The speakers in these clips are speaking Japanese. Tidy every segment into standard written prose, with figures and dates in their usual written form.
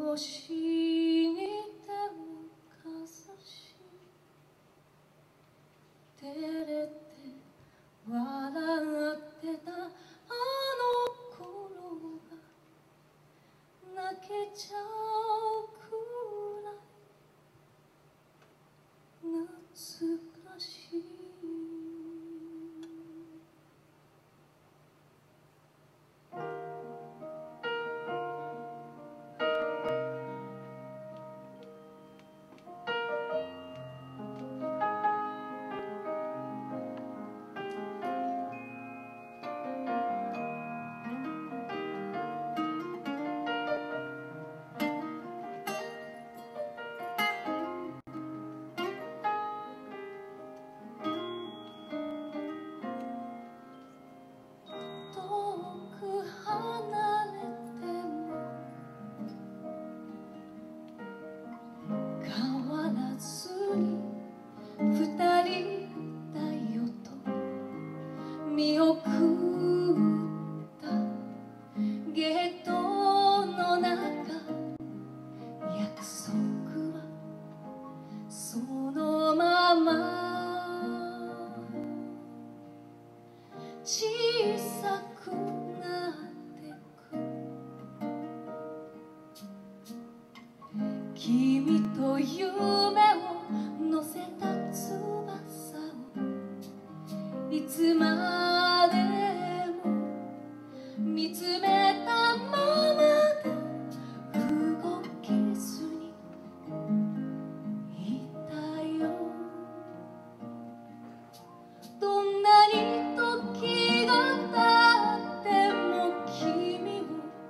しに手をかざし照れて笑ってたあの頃が泣けちゃうくらい懐かしい。見送ったゲートの中、約束はそのまま小さくなってく。君と夢を乗せた翼をいつまで見つめたままで動けずにいたよ。どんなに時が経っても君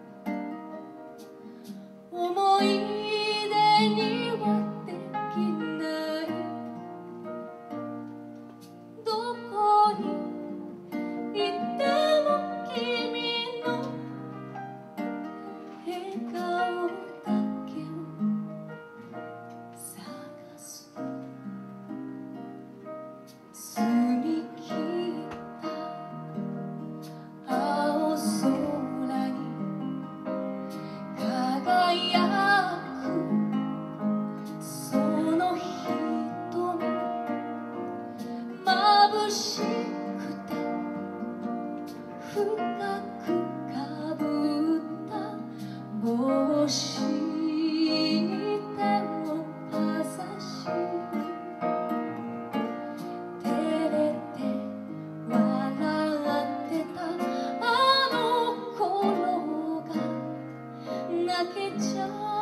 を思い出にはできない。どこにいても君の笑顔だけを探す。澄み切った青空に輝くその瞳、眩しくて深くかぶった帽子に手をかざし、照れて笑ってたあの頃が泣けちゃう